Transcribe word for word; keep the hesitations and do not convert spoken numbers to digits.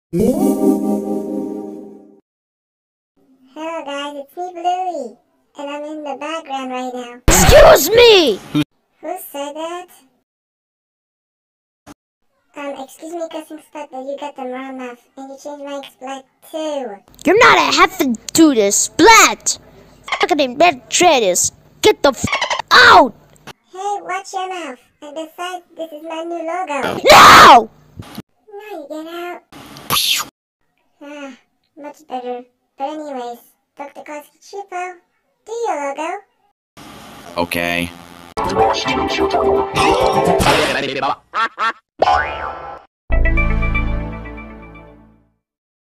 Hello guys, it's me Bluey, and I'm in the background right now. Excuse me! Who said that? Um, excuse me, Cussing Splaat, but you got the wrong mouth, and you changed my Splaat too. You're not a having to do this, Splaat! Fucking bad traders, get the f out! Hey, watch your mouth, and besides, this is my new logo. No! Now you get out. Ah, much better. But anyways, Doctor Cussing Cheapo, do your logo. Okay.